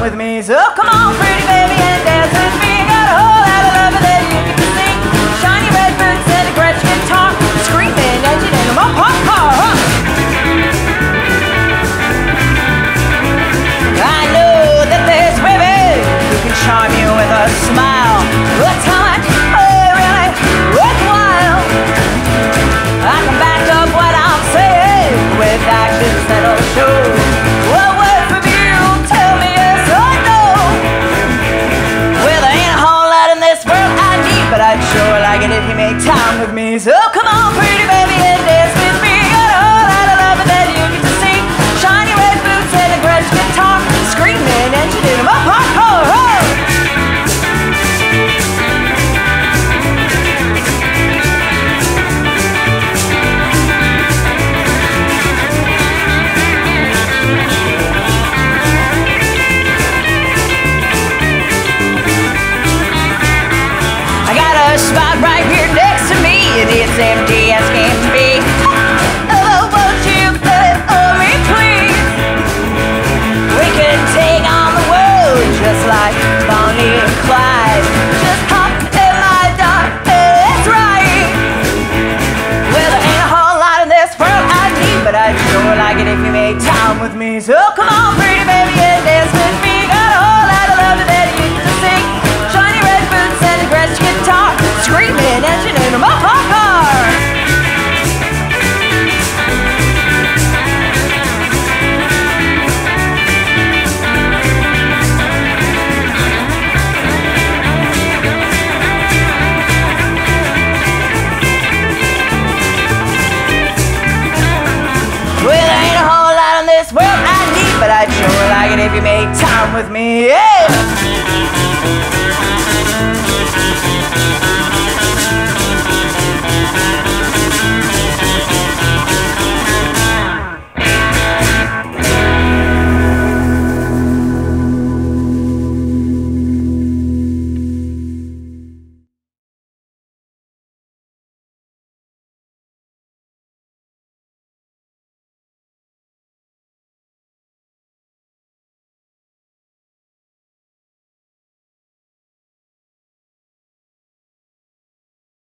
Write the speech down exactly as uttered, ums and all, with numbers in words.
with me. So come on, pretty baby, and dance with me. Got a whole lot of love that you get to sing. Shiny red boots and a Gretsch guitar, screaming engine in a Mopar Car. Huh? I know that there's women who can charm you with a smile. But how much are really worthwhile? I can back up what I'm saying with actions that'll show. One word from you, tell me yes or no. Well, there ain't a whole lot in this world I need, but I'd sure like it if you made time with me. So come on, pretty baby, and dance with me. Got a whole lot of love that you get to see. Shiny red boots and a Gretsch guitar, screaming engine in a Mopar Car. A spot right here next to me, and it's empty as can be. Oh, won't you let me please? We can take on the world just like Bonnie and Clyde. Just hop in my dock, that's right. Well, there ain't a whole lot in this world I need, but I'd sure like it if you made time with me. So come on, pretty baby, and dance with me. Got a whole lot of love that you get to sing. Shiny red boots and a Gretsch guitar, screaming engine in a Mopar Car. Well, there ain't a whole lot in this world I need, but I'd sure like it if you made time with me. Yeah.